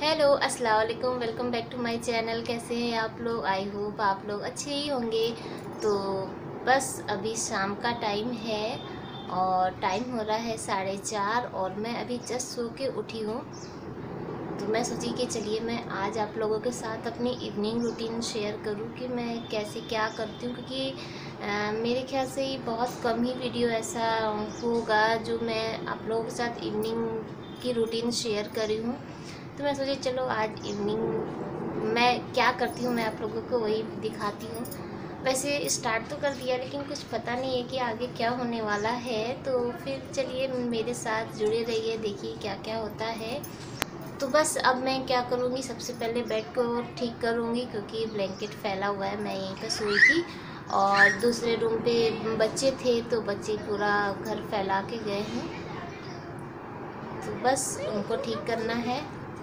Hello अस्सलाम वालेकुम, welcome back to my channel. कैसे हैं आप लोग? आई होप आप लोग अच्छे ही होंगे। तो बस अभी शाम का टाइम है और टाइम हो रहा है 4:30 और मैं अभी जस्ट सो के उठी हूँ। तो मैं सोची कि चलिए मैं आज आप लोगों के साथ अपनी इवनिंग रूटीन शेयर करूँ कि मैं कैसे क्या करती हूँ, क्योंकि मेरे ख्याल से ही बहुत कम ही वीडियो ऐसा होगा जो मैं आप लोगों के साथ इवनिंग की रूटीन शेयर करी हूँ। तो मैं सोची चलो आज इवनिंग मैं क्या करती हूँ मैं आप लोगों को वही दिखाती हूँ। वैसे स्टार्ट तो कर दिया लेकिन कुछ पता नहीं है कि आगे क्या होने वाला है। तो फिर चलिए मेरे साथ जुड़े रहिए, देखिए क्या क्या होता है। तो बस अब मैं क्या करूँगी, सबसे पहले बेड को ठीक करूँगी क्योंकि ब्लैंकेट फैला हुआ है। मैं यहीं पर सोई थी और दूसरे रूम पे बच्चे थे तो बच्चे पूरा घर फैला के गए हैं, तो बस उनको ठीक करना है।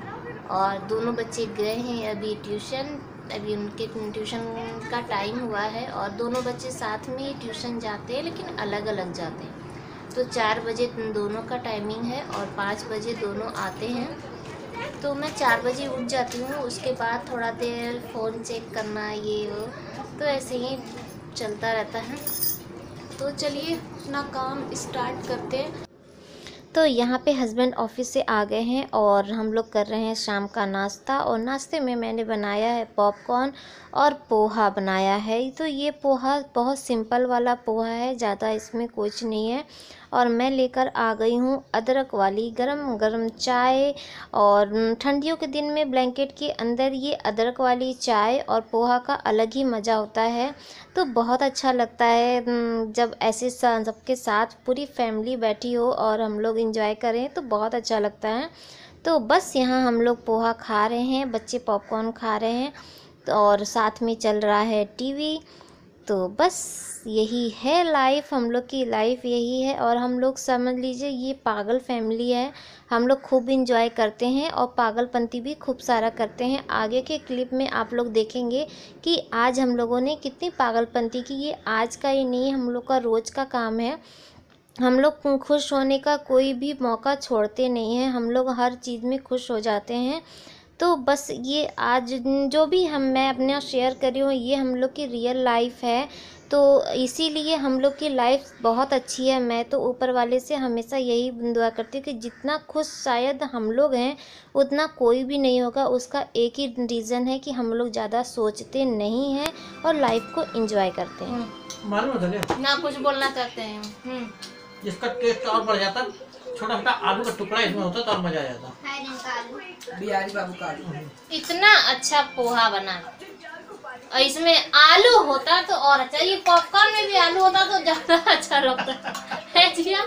और दोनों बच्चे गए हैं अभी ट्यूशन, अभी उनके ट्यूशन का टाइम हुआ है और दोनों बच्चे साथ में ही ट्यूशन जाते हैं लेकिन अलग अलग जाते हैं। तो 4 बजे दोनों का टाइमिंग है और 5 बजे दोनों आते हैं। तो मैं 4 बजे उठ जाती हूँ, उसके बाद थोड़ा देर फ़ोन चेक करना ये वो, तो ऐसे ही चलता रहता है। तो चलिए अपना काम स्टार्ट करते हैं। तो यहाँ पे हस्बैंड ऑफिस से आ गए हैं और हम लोग कर रहे हैं शाम का नाश्ता। और नाश्ते में मैंने बनाया है पॉपकॉर्न और पोहा बनाया है। तो ये पोहा बहुत सिंपल वाला पोहा है, ज़्यादा इसमें कुछ नहीं है। और मैं लेकर आ गई हूँ अदरक वाली गरम गरम चाय। और ठंडियों के दिन में ब्लैंकेट के अंदर ये अदरक वाली चाय और पोहा का अलग ही मज़ा होता है। तो बहुत अच्छा लगता है जब ऐसे सबके साथ पूरी फैमिली बैठी हो और हम लोग इंजॉय करें तो बहुत अच्छा लगता है। तो बस यहाँ हम लोग पोहा खा रहे हैं, बच्चे पॉपकॉर्न खा रहे हैं और साथ में चल रहा है टीवी। तो बस यही है लाइफ, हम लोग की लाइफ यही है। और हम लोग समझ लीजिए ये पागल फैमिली है। हम लोग खूब इंजॉय करते हैं और पागलपंती भी खूब सारा करते हैं। आगे के क्लिप में आप लोग देखेंगे कि आज हम लोगों ने कितनी पागलपंती की। ये आज का ही नहीं, हम लोग का रोज़ का काम है। हम लोग खुश होने का कोई भी मौका छोड़ते नहीं हैं, हम लोग हर चीज़ में खुश हो जाते हैं। तो बस ये आज जो भी मैं अपना शेयर कर रही हूँ ये हम लोग की रियल लाइफ है। तो इसीलिए हम लोग की लाइफ बहुत अच्छी है। मैं तो ऊपर वाले से हमेशा यही दुआ करती हूँ कि जितना खुश शायद हम लोग हैं उतना कोई भी नहीं होगा। उसका एक ही रीज़न है कि हम लोग ज़्यादा सोचते नहीं हैं और लाइफ को एंजॉय करते हैं। मालूम है ना कुछ बोलना चाहते हैं। इसका टेस्ट और बढ़ जाता, छोटा छोटा आलू का टुकड़ा इसमें होता तो और मजा आ जाता। बिहारी बाबू का आलू इतना अच्छा पोहा बना और इसमें आलू होता तो और अच्छा। ये पॉपकॉर्न में भी आलू होता तो ज्यादा अच्छा लगता है जिया।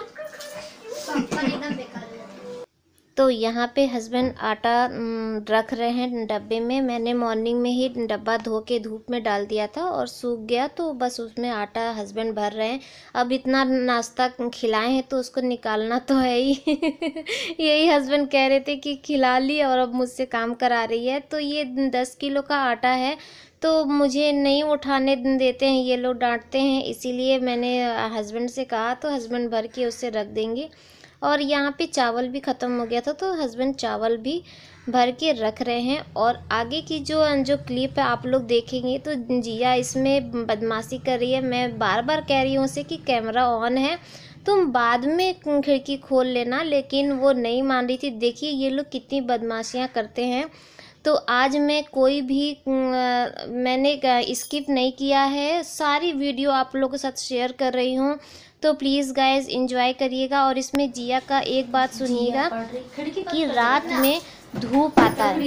तो यहाँ पे हस्बैंड आटा रख रहे हैं डब्बे में। मैंने मॉर्निंग में ही डब्बा धो के धूप में डाल दिया था और सूख गया, तो बस उसमें आटा हस्बैंड भर रहे हैं। अब इतना नाश्ता खिलाए हैं तो उसको निकालना तो है ही यही हस्बैंड कह रहे थे कि खिला ली और अब मुझसे काम करा रही है। तो ये 10 किलो का आटा है तो मुझे नहीं उठाने देते हैं ये लोग, डांटते हैं। इसीलिए मैंने हस्बैंड से कहा तो हस्बैंड भर के उससे रख देंगे। और यहाँ पे चावल भी ख़त्म हो गया था तो हस्बैंड चावल भी भर के रख रहे हैं। और आगे की जो क्लिप है आप लोग देखेंगे तो जिया इसमें बदमाशी कर रही है। मैं बार बार कह रही हूँ उसे कि कैमरा ऑन है, तुम बाद में खिड़की खोल लेना, लेकिन वो नहीं मान रही थी। देखिए ये लोग कितनी बदमाशियाँ करते हैं। तो आज मैं कोई भी मैंने स्किप नहीं किया है, सारी वीडियो आप लोगों के साथ शेयर कर रही हूँ। तो प्लीज़ गाइज एंजॉय करिएगा। और इसमें जिया का एक बात सुनिएगा कि रात में धूप आता है।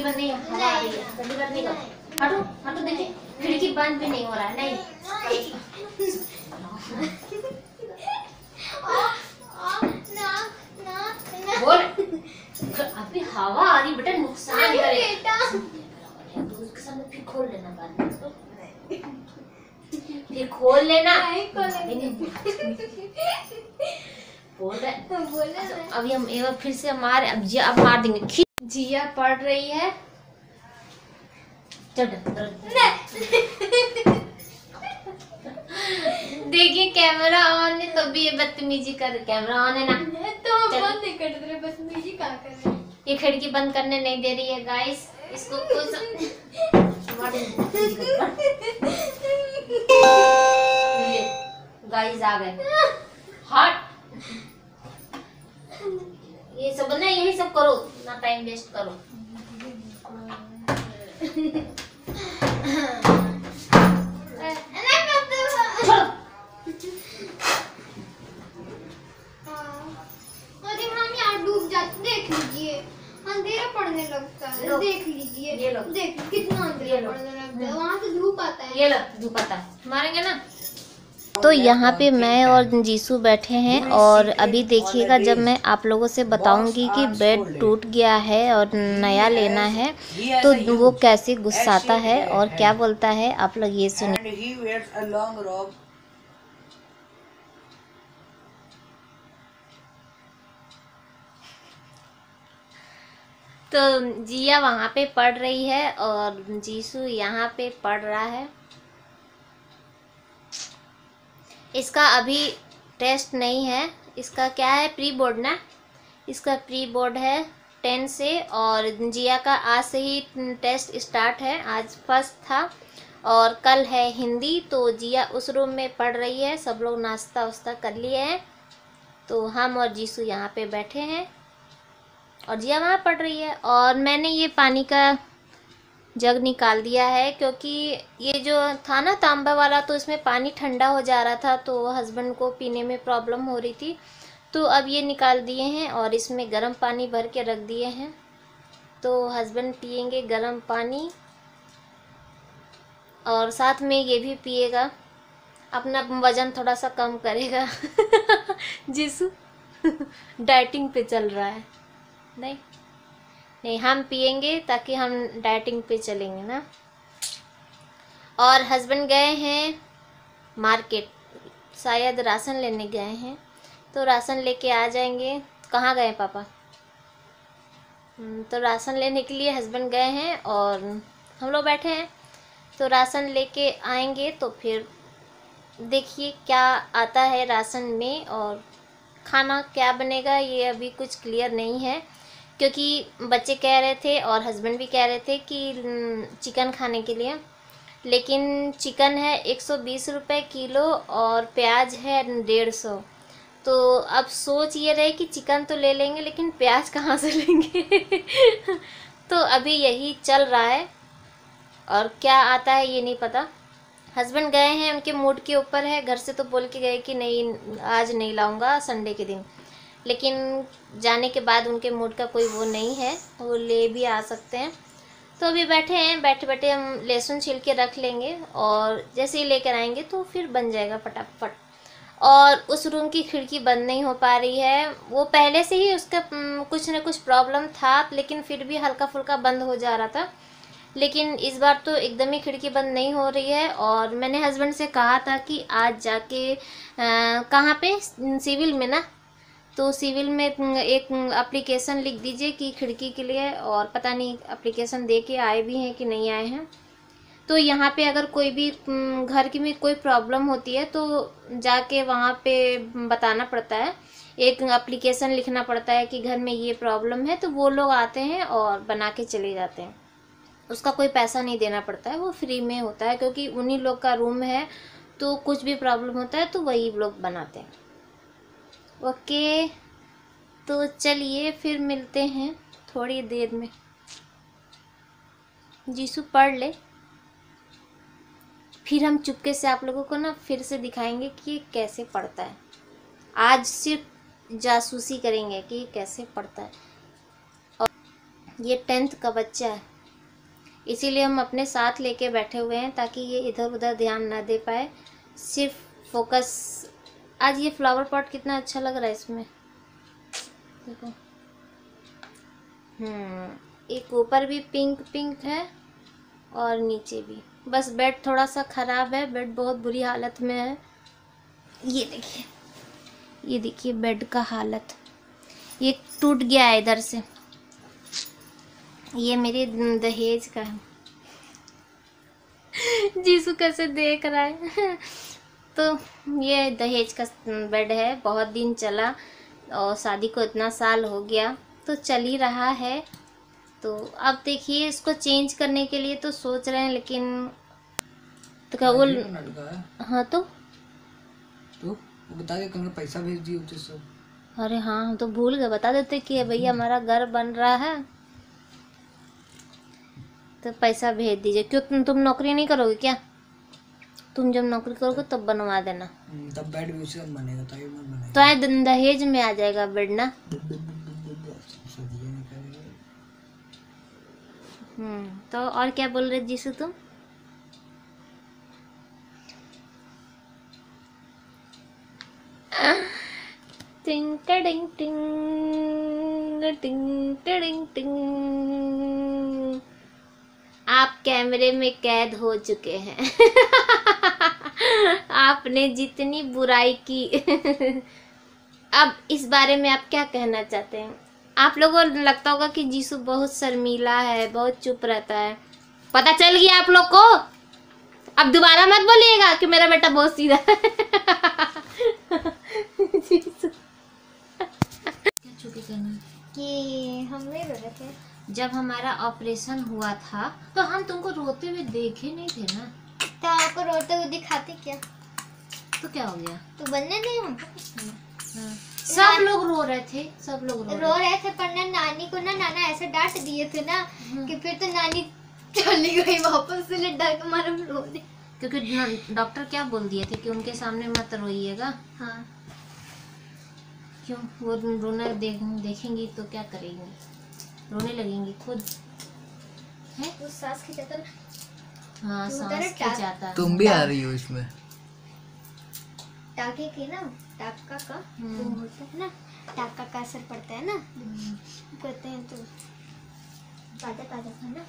खिड़की बंद भी नहीं हो रहा है, नहीं बोल अभी हवा आ रही बेटा, नुकसान करेगा। दूध के सामने फिर खोल लेना, बाद में फिर खोल लेना। बोल रहे अभी हम एक बार फिर से मार, अब मार देंगे। जिया पढ़ रही है, देखिए कैमरा ऑन है तो भी ये बदतमीजी कर। कैमरा ऑन है ना तो बंद नहीं कर रहे, बदतमीजी क्या कर रहे हैं। ये खिड़की बंद करने नहीं दे रही है गाइस, इसको कुछ गाइस आ गए। हट, ये सब ना, यही सब करो ना, टाइम वेस्ट करो। देख लीजिए अंधेरा पड़ने लगता है, देख लीजिए, ये लो, देख कितना अंधेरा पड़ने लगता है, वहाँ से धूप आता है। ये लो, धूप आता है, मारेंगे ना। तो यहाँ पे मैं और जीसू बैठे हैं और अभी देखिएगा जब मैं आप लोगों से बताऊंगी कि बेड टूट गया है और नया लेना है तो वो कैसे गुस्साता है और क्या बोलता है, आप लोग ये सुनिए। तो जिया वहाँ पे पढ़ रही है और जीसू यहाँ पे पढ़ रहा है। इसका अभी टेस्ट नहीं है, इसका क्या है, प्री बोर्ड ना, इसका प्री बोर्ड है 10 से, और जिया का आज से ही टेस्ट स्टार्ट है, आज फर्स्ट था और कल है हिंदी। तो जिया उस रूम में पढ़ रही है, सब लोग नाश्ता वास्ता कर लिए हैं, तो हम और जीसू यहाँ पे बैठे हैं और जिया वहाँ पढ़ रही है। और मैंने ये पानी का जग निकाल दिया है क्योंकि ये जो था ना तांबा वाला, तो इसमें पानी ठंडा हो जा रहा था, तो हस्बैंड को पीने में प्रॉब्लम हो रही थी, तो अब ये निकाल दिए हैं और इसमें गर्म पानी भर के रख दिए हैं। तो हस्बैंड पियेंगे गर्म पानी और साथ में ये भी पिएगा, अपना वज़न थोड़ा सा कम करेगा। जीसू डाइटिंग पे चल रहा है। नहीं नहीं, हम पियेंगे ताकि हम डाइटिंग पे चलेंगे ना। और हस्बैंड गए हैं मार्केट, शायद राशन लेने गए हैं, तो राशन लेके आ जाएंगे। कहाँ गए पापा? तो राशन लेने के लिए हस्बैंड गए हैं और हम लोग बैठे हैं, तो राशन लेके आएंगे तो फिर देखिए क्या आता है राशन में और खाना क्या बनेगा, ये अभी कुछ क्लियर नहीं है क्योंकि बच्चे कह रहे थे और हस्बैंड भी कह रहे थे कि चिकन खाने के लिए, लेकिन चिकन है 120 रुपये किलो और प्याज है 150। तो अब सोच ये रहे कि चिकन तो ले लेंगे लेकिन प्याज कहाँ से लेंगे। तो अभी यही चल रहा है और क्या आता है ये नहीं पता। हस्बैंड गए हैं, उनके मूड के ऊपर है, घर से तो बोल के गए कि नहीं आज नहीं लाऊंगा संडे के दिन, लेकिन जाने के बाद उनके मूड का कोई वो नहीं है, वो ले भी आ सकते हैं। तो अभी बैठे हैं, बैठे बैठे हम लहसुन छिल के रख लेंगे और जैसे ही लेकर आएंगे तो फिर बन जाएगा फटाफट। और उस रूम की खिड़की बंद नहीं हो पा रही है, वो पहले से ही उसका कुछ न कुछ प्रॉब्लम था, लेकिन फिर भी हल्का फुल्का बंद हो जा रहा था, लेकिन इस बार तो एकदम ही खिड़की बंद नहीं हो रही है। और मैंने हस्बैंड से कहा था कि आज जाके कहाँ पे, सिविल में ना, तो सिविल में एक एप्लीकेशन लिख दीजिए कि खिड़की के लिए, और पता नहीं एप्लीकेशन दे के आए भी हैं कि नहीं आए हैं। तो यहाँ पे अगर कोई भी घर की में कोई प्रॉब्लम होती है तो जाके वहाँ पे बताना पड़ता है, एक एप्लीकेशन लिखना पड़ता है कि घर में ये प्रॉब्लम है, तो वो लोग आते हैं और बना के चले जाते हैं। उसका कोई पैसा नहीं देना पड़ता है, वो फ्री में होता है क्योंकि उन्हीं लोग का रूम है, तो कुछ भी प्रॉब्लम होता है तो वही लोग बनाते हैं। ओके, तो चलिए फिर मिलते हैं थोड़ी देर में। जीसू पढ़ ले, फिर हम चुपके से आप लोगों को ना फिर से दिखाएंगे कि ये कैसे पढ़ता है। आज सिर्फ जासूसी करेंगे कि कैसे पढ़ता है। और ये 10th का बच्चा है, इसीलिए हम अपने साथ लेके बैठे हुए हैं ताकि ये इधर उधर ध्यान ना दे पाए, सिर्फ फोकस। आज ये फ्लावर पॉट कितना अच्छा लग रहा है इसमें, देखो। एक ऊपर भी पिंक पिंक है और नीचे भी। बस बेड थोड़ा सा ख़राब है, बेड बहुत बुरी हालत में है। ये देखिए, ये देखिए बेड का हालत, ये टूट गया है इधर से। ये मेरे दहेज का है। जीसू कैसे देख रहा है। तो ये दहेज का बेड है, बहुत दिन चला और शादी को इतना साल हो गया, तो चल ही रहा है। तो अब देखिए इसको चेंज करने के लिए तो सोच रहे हैं, लेकिन तो क्या वो हाँ तो वो बता दे कल पैसा भेज दिए उसे सब। अरे हाँ, हम तो भूल गए, बता देते कि भैया हमारा घर बन रहा है तो पैसा भेज दीजिए। क्यों तुम नौकरी नहीं करोगे क्या? तुम जब नौकरी करोगे तब बनवा देना। तब बेड भी उसी में बनेगा, तभी मत बनेगा। तो आए दहेज में आ जाएगा बेड ना। तो और क्या बोल रहे जीसू तुम? टिंग टिंग टिंग टिंग टिंग टिंग। आप कैमरे में कैद हो चुके हैं। आपने जितनी बुराई की। अब इस बारे में आप क्या कहना चाहते हैं? आप लोगों को लगता होगा कि जीसू बहुत शर्मीला है, बहुत चुप रहता है। पता चल गया आप लोग को। अब दोबारा मत बोलिएगा कि मेरा बेटा बहुत सीधा है। जीसू क्या चुपी करना कि हम नहीं रो रहे थे जब हमारा ऑपरेशन हुआ था तो हम तुमको रोते हुए देखे नहीं थे ना। तो आपको रोते हुए दिखाते क्या? तो क्या हो गया? तो बनने नहीं हम सब लोग रो रहे थे, सब लोग रो रहे थे, पर ना नानी को ना नाना ऐसे डांट दिए थे ना कि फिर तो नानी चली गई वापस से, डर के मारे हम रो दे। क्योंकि डॉक्टर क्या बोल दिए थे कि उनके सामने मत रोइएगा। हाँ क्यों? वो रोना देखेंगी तो क्या करेंगी? रोने लगेंगी खुद है। वो सांस खिंचाता ना। हाँ, तू सांस उधर खिंचाता है। तुम भी आ रही हो इसमें। टाके के ना, टाका का वो होता है ना, टाका का असर पड़ता है ना, कहते हैं तो ताजा ताजा खाना।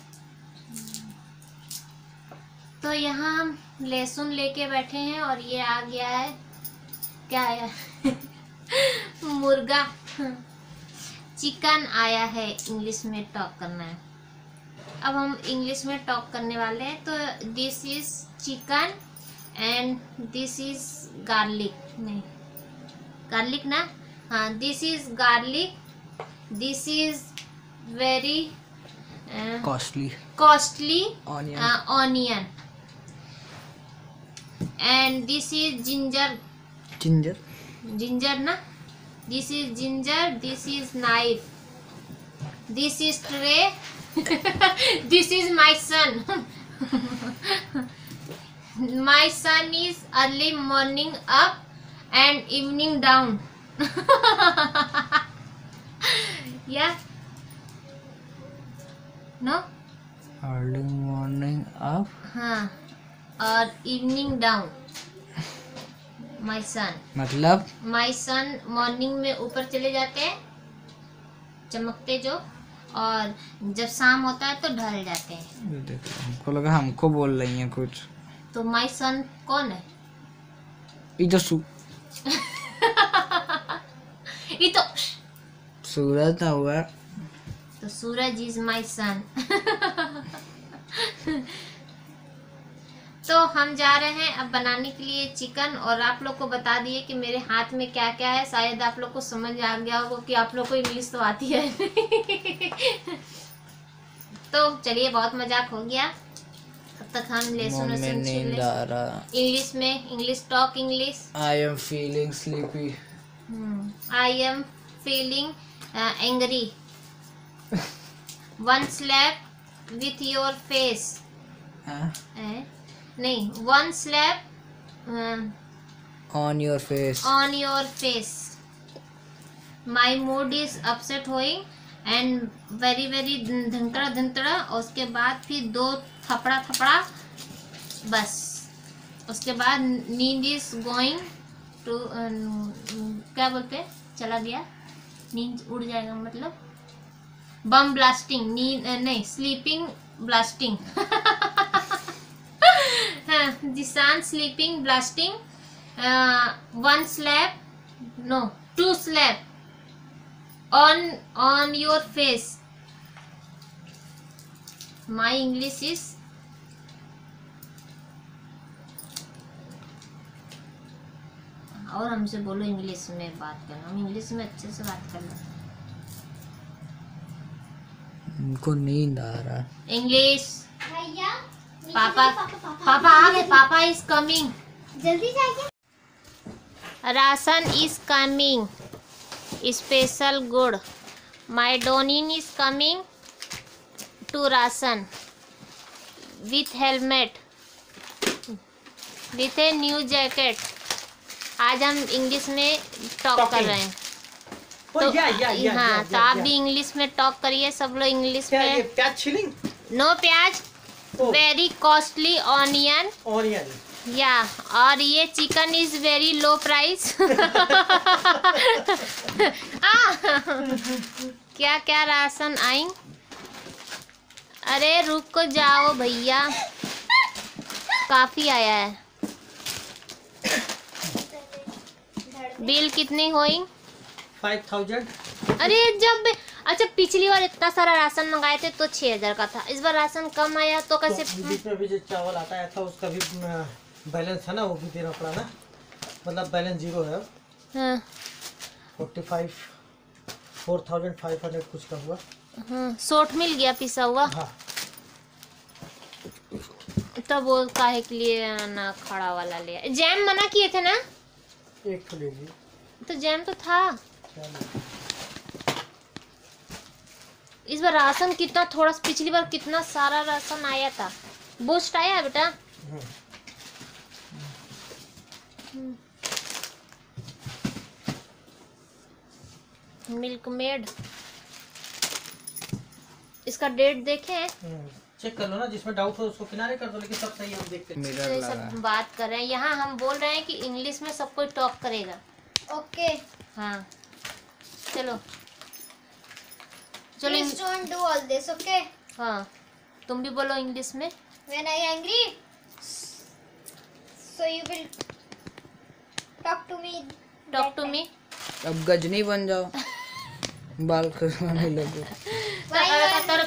तो यहाँ हम लहसुन लेके बैठे हैं और ये आ गया है, क्या आया? मुर्गा, चिकन आया है। इंग्लिश में टॉक करना है। अब हम इंग्लिश में टॉक करने वाले हैं। तो this is chicken and this is garlic. नहीं, गार्लिक ना, हाँ, this is garlic, this is very costly onion and this is ginger ना, this is ginger, this is knife, this is tray, this is my son. My son is early morning up and evening down. Yeah? No? Early morning up. हाँ, और evening down. My son. मतलब? My son morning में ऊपर चले जाते हैं, चमकते जो, और जब शाम होता है तो ढल जाते हैं। देखो, हमको लगा हमको बोल रही हैं कुछ। तो माई सन कौन है? इधर ये तो सूरज ना हुआ। तो सूरज इज माई सन। तो हम जा रहे हैं अब बनाने के लिए चिकन, और आप लोग को बता दिए कि मेरे हाथ में क्या क्या है। शायद आप लोग को समझ आ गया होगा कि आप लोग को इंग्लिश तो आती है। तो चलिए, बहुत मजाक हो गया। तब तक हम लहसुन नींद आ रहा। इंग्लिश में, English talk English. I am feeling sleepy. I am feeling angry. One slap with your face. नहीं, one slap on your face. On your face. My mood is upset होइंग एंड वेरी वेरी धंतड़ा धंतड़ा, और उसके बाद फिर 2 थपड़ा, बस उसके बाद नींद इज गोइंग टू, क्या बोलते, चला गया, नींद उड़ जाएगा, मतलब बम ब्लास्टिंग, नींद नहीं, स्लीपिंग ब्लास्टिंग। दिसान sleeping blasting, 1 slap, no, 2 slap on your face. My English is और हमसे बोलो इंग्लिश में बात करना, हम इंग्लिश में अच्छे से बात करना। उनको नींद आ रहा। इंग्लिश। भैया पापा पापा आ गए। पापा इज कमिंग। जल्दी जाइए। Ration is coming. Special good. My डोनिन is coming to ration with helmet with a new jacket. आज हम इंग्लिश में टॉक कर रहे हैं। तो हाँ, तो आप भी इंग्लिश में टॉक करिए। सब लोग इंग्लिश में। प्याज छिलिंग? नो प्याज। Very costly onion. ऑनियन या और ये chicken is very low price. क्या क्या राशन आई? अरे रुक जाओ भैया, काफी आया है। बिल कितनी हुई? 5000। अरे जब अच्छा पिछली बार इतना सारा राशन मंगाए थे तो 6000 का था। इस बार राशन कम आया तो कैसे? बीच में भी जो चावल आता है था उसका भी बैलेंस है ना, वो भी देना पड़ा ना। मतलब बैलेंस 0 है। हाँ 45,500 कुछ का हुआ। हाँ, सोट मिल गया पिसा हुआ। हाँ। तब वो काहे के लिए ना खड़ा वाला लिया? जैम मना किए थे ना? एक तो ले लीजिए। तो जैम तो था। इस बार राशन कितना थोड़ा, पिछली बार कितना सारा राशन आया था। बूस्ट आया है बेटा? Milkmaid. इसका डेट देखें? चेक कर लो ना, जिसमें डाउट हो उसको किनारे कर दो, लेकिन सब सही है, हम देखते हैं। मिरर तो लगा। सब बात कर रहे हैं यहाँ। हम बोल रहे हैं कि इंग्लिश में सब कोई टॉक करेगा। ओके। हाँ चलो Please don't do all this, okay? हाँ तुम भी बोलो इंग्लिश में। When I angry, so you will talk to me. Talk to me. अब गजनी बन जाओ, बाल खिलवाने लगो। Why you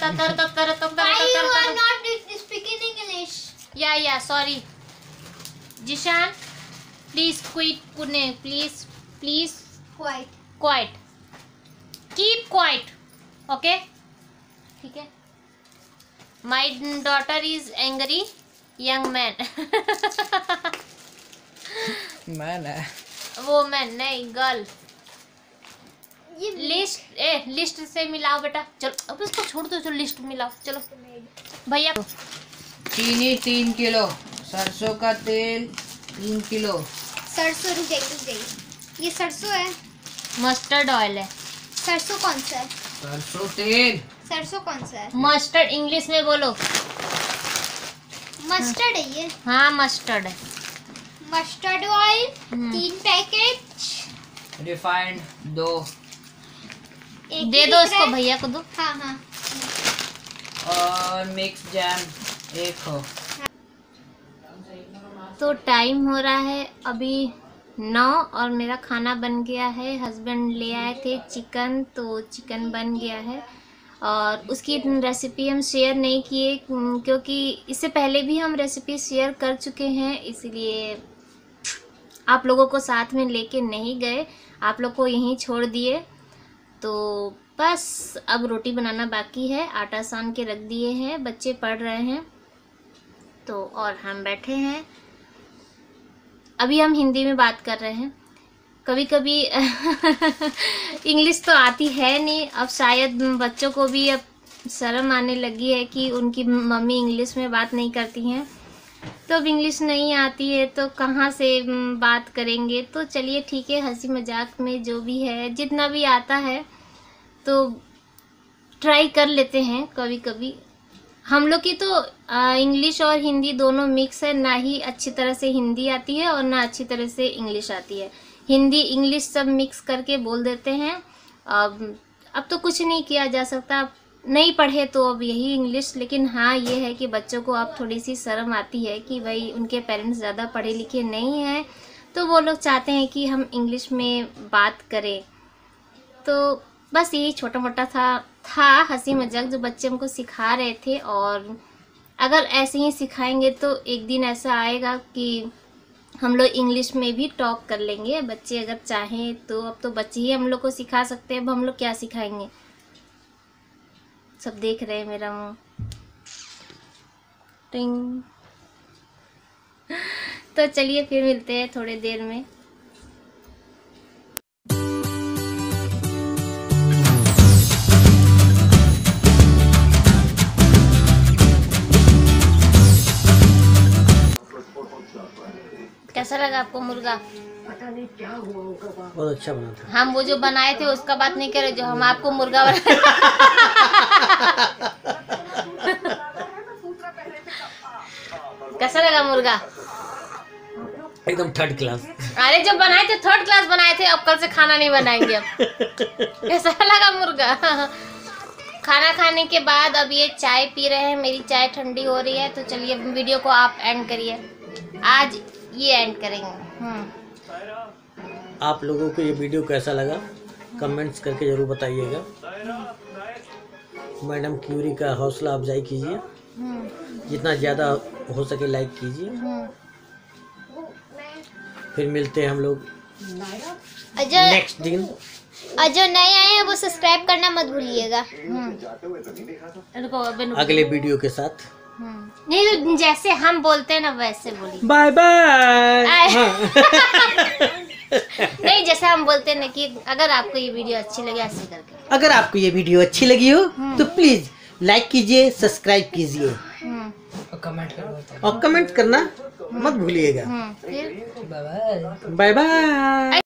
are not speaking English? या सॉरी जिशान, प्लीज क्विट पुणे, please please Quiet. Quiet, keep quiet, okay? ठीक है। My daughter is angry young man. Man है वो मैन नहीं, गर्ल। ये लिस्ट से मिलाओ बेटा। चलो अब इसको छोड़ दो, चलो लिस्ट मिलाओ। चलो भैया। चीनी 3 किलो, सरसों का तेल 3 किलो। सरसों, रुक जाइए। ये सरसों है। मस्टर्ड ऑयल है। सरसों कौन सा है? सरसों तेल। सरसों कौन सा है? मस्टर्ड इंग्लिश में बोलो। मस्टर्ड है ये। हाँ मस्टर्ड है। Mustard oil 3 packet. रिफाइंड 2। एक दे ही दो दिख इसको, रहा है। भैया को दो। हाँ हाँ। और मिक्स जैम 1 हो। तो टाइम हो रहा है अभी 9 और मेरा खाना बन गया है। हस्बैंड ले आए थे चिकन, तो चिकन बन गया है। और उसकी रेसिपी हम शेयर नहीं किए क्योंकि इससे पहले भी हम रेसिपी शेयर कर चुके हैं, इसलिए आप लोगों को साथ में लेके नहीं गए, आप लोग को यहीं छोड़ दिए। तो बस अब रोटी बनाना बाकी है। आटा सान के रख दिए हैं, बच्चे पढ़ रहे हैं तो, और हम बैठे हैं। अभी हम हिंदी में बात कर रहे हैं। कभी कभी इंग्लिश तो आती है नहीं, अब शायद बच्चों को भी अब शर्म आने लगी है कि उनकी मम्मी इंग्लिश में बात नहीं करती हैं। तो अब इंग्लिश नहीं आती है तो कहाँ से बात करेंगे। तो चलिए ठीक है, हंसी मजाक में जो भी है, जितना भी आता है तो ट्राई कर लेते हैं कभी कभी। हम लोग की तो इंग्लिश और हिंदी दोनों मिक्स है, ना ही अच्छी तरह से हिंदी आती है और ना अच्छी तरह से इंग्लिश आती है। हिंदी इंग्लिश सब मिक्स करके बोल देते हैं। अब तो कुछ नहीं किया जा सकता, नहीं पढ़े तो अब यही इंग्लिश। लेकिन हाँ ये है कि बच्चों को अब थोड़ी सी शर्म आती है कि भाई उनके पेरेंट्स ज़्यादा पढ़े लिखे नहीं हैं, तो वो लोग चाहते हैं कि हम इंग्लिश में बात करें। तो बस यही छोटा मोटा था हंसी मजाक जो बच्चे हमको सिखा रहे थे। और अगर ऐसे ही सिखाएंगे तो एक दिन ऐसा आएगा कि हम लोग इंग्लिश में भी टॉक कर लेंगे, बच्चे अगर चाहें तो। अब तो बच्चे ही हम लोग को सिखा सकते हैं, अब हम लोग क्या सिखाएंगे। सब देख रहे हैं मेरा मुंह। टिंग। तो चलिए फिर मिलते हैं थोड़ी देर में। कैसा लगा आपको मुर्गा? बहुत अच्छा बना था। हम वो जो बनाए थे उसका बात नहीं कर रहे, जो हम आपको मुर्गा बनाए। कैसा लगा मुर्गा? एकदम थर्ड क्लास। अरे जो बनाए थे थर्ड क्लास बनाए थे, अब कल से खाना नहीं बनाएंगे अब। कैसा लगा मुर्गा? खाना खाने के बाद अब ये चाय पी रहे हैं, मेरी चाय ठंडी हो रही है। तो चलिए वीडियो को आप एंड करिए, आज ये एंड करेंगे। आप लोगों को ये वीडियो कैसा लगा कमेंट्स करके जरूर बताइएगा। मैडम क्यूरी का हौसला अफजाई कीजिए, जितना ज़्यादा हो सके लाइक कीजिए। फिर मिलते हैं हम लोग नेक्स्ट दिन। और जो नए आए हैं वो सब्सक्राइब करना मत भूलिएगा। अगले वीडियो के साथ। नहीं तो जैसे हम बोलते हैं ना वैसे बोलिए। Bye bye. नहीं जैसे हम बोलते हैं ना कि अगर आपको ये वीडियो अच्छी लगे ऐसे करके। अगर आपको ये वीडियो अच्छी लगी हो तो प्लीज लाइक कीजिए, सब्सक्राइब कीजिए और कमेंट करना मत भूलिएगा। फिर बाय बाय।